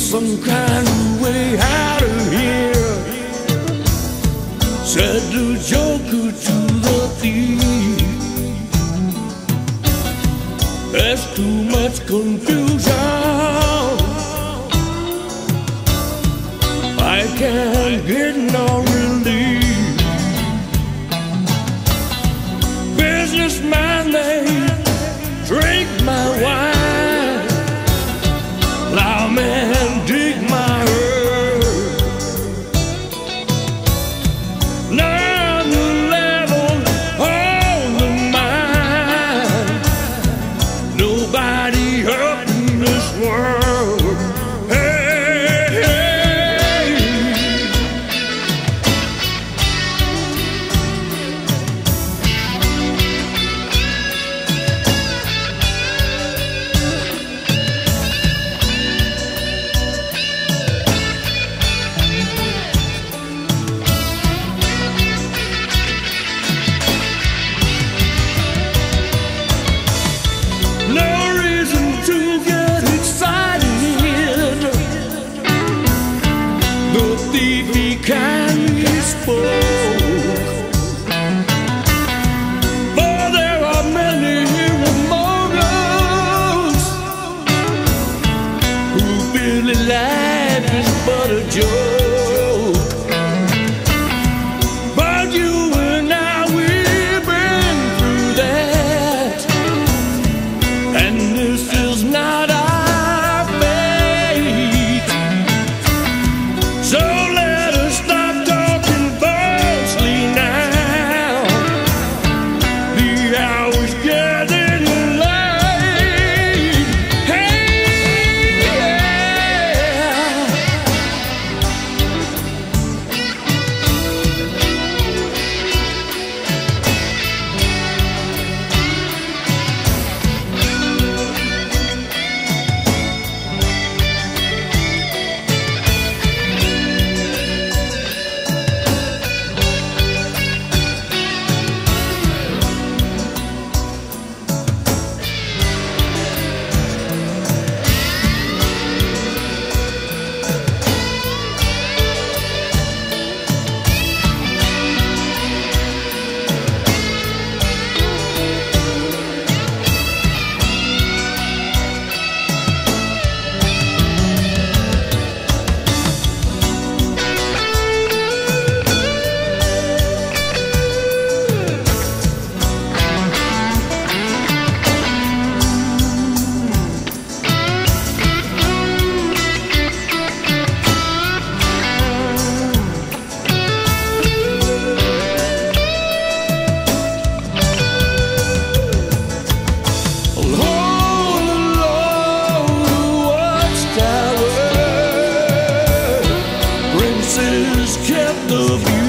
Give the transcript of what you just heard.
some kind of way out of here, said the joker to the thief. There's too much confusion, I can't get no relief. Businessman, they drink my wine, plowman dig my earth. Now the level on the mine, nobody up in this world. Hey, hey. No reason to get excited, the thief he kindly spoke. For there are many here among us who feel that life is but a joke. But you and I, we've been through that, and this is not our fate. So let us stop talking falsely now. The hour's getting late. Hey, yeah. Along the Watchtower, princes kept the view.